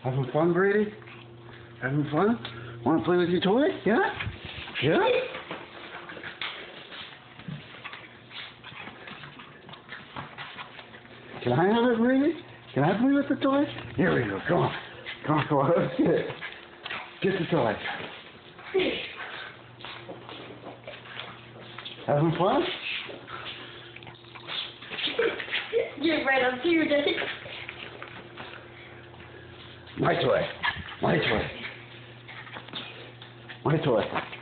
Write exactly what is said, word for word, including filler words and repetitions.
Having fun, Brady? Having fun? Want to play with your toy? Yeah? Yeah? Can I have it, Brady? Can I play with the toy? Here we go. Come on. Come on, come on. Let's get it. Get the toy. Having fun? Get right up here, Daddy. My toy. My toy. My toy.